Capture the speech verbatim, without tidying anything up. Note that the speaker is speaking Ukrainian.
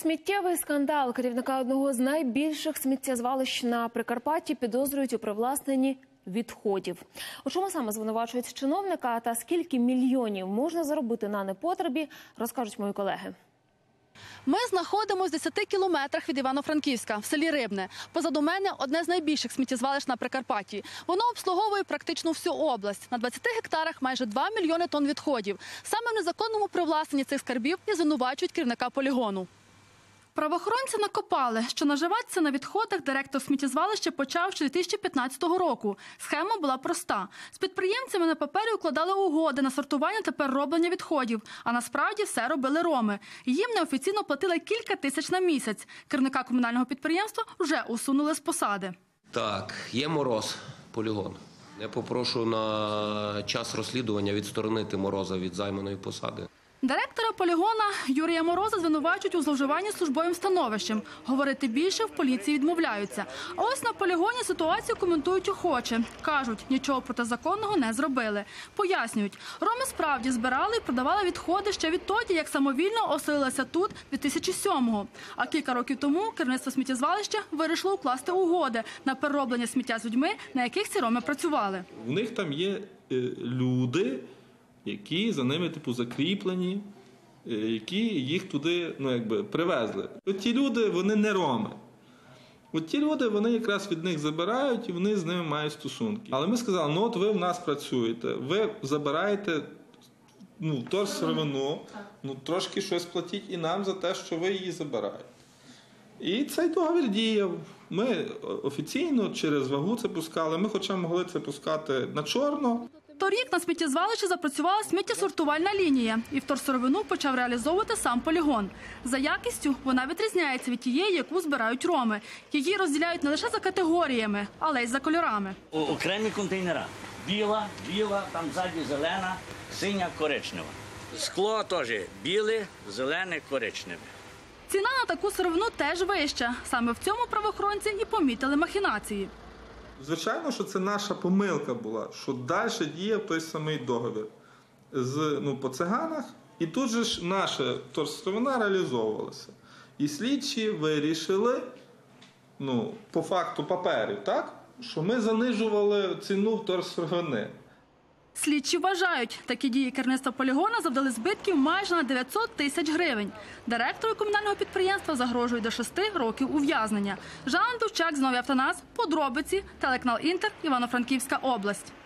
Сміттєвий скандал. Керівника одного з найбільших сміттєзвалищ на Прикарпатті підозрюють у привласненні відходів. У чому саме звинувачують чиновника та скільки мільйонів можна заробити на непотребі, розкажуть мої колеги. Ми знаходимося в десяти кілометрах від Івано-Франківська, в селі Рибне. Позаду мене одне з найбільших сміттєзвалищ на Прикарпатті. Воно обслуговує практично всю область. На двадцяти гектарах майже два мільйони тонн відходів. Саме в незаконному привласненні цих скарбів і звинувачують керівника полігону. Правоохоронці накопали, що наживатися на відходах директор сміттєзвалища почав ще дві тисячі п'ятнадцятого року. Схема була проста. З підприємцями на папері укладали угоди на сортування та перероблення відходів, а насправді все робили роми. Їм неофіційно платили кілька тисяч на місяць. Керівника комунального підприємства вже усунули з посади. Так, є Мороз, полігон. Я попрошу на час розслідування відсторонити Мороза від займаної посади. Директора полігона Юрія Мороза звинувачують у зловживанні службовим становищем. Говорити більше в поліції відмовляються. А ось на полігоні ситуацію коментують охоче. Кажуть, нічого протизаконного не зробили. Пояснюють, роми справді збирали і продавали відходи ще відтоді, як самовільно оселилися тут дві тисячі сьомого. А кілька років тому керівництво сміттєзвалища вирішило укласти угоди на перероблення сміття з людьми, на яких ці роми працювали. У них там є е, люди, які за ними типу закріплені, які їх туди, ну, якби, привезли. От ті люди, вони не роми. От ті люди, вони якраз від них забирають і вони з ними мають стосунки. Але ми сказали, ну от ви в нас працюєте, ви забираєте, ну, торсировину, ну, трошки щось платіть і нам за те, що ви її забираєте. І цей договір діяв. Ми офіційно через вагу це пускали, ми хоча могли це пускати на чорно. Торік на сміттєзвалищі запрацювала сміттєсортувальна лінія, і вторсировину почав реалізовувати сам полігон. За якістю вона відрізняється від тієї, яку збирають роми. Її розділяють не лише за категоріями, але й за кольорами. Окремі контейнери. Біла, біла, там ззаді зелена, синя, коричнева. Скло теж біле, зелене, коричневе. Ціна на таку сировину теж вища. Саме в цьому правоохоронці і помітили махінації. Звичайно, що це наша помилка була, що далі діяв той самий договір з, ну, по циганах, і тут же ж наша торсировина реалізовувалася. І слідчі вирішили, ну, по факту паперів, так, що ми занижували ціну торсировини. Слідчі вважають, такі дії керівництва полігона завдали збитків майже на дев'ятсот тисяч гривень. Директору комунального підприємства загрожує до шести років ув'язнення. Жанна Довчак, Знову Автонас, подробиці, телеканал Інтер, Івано-Франківська область.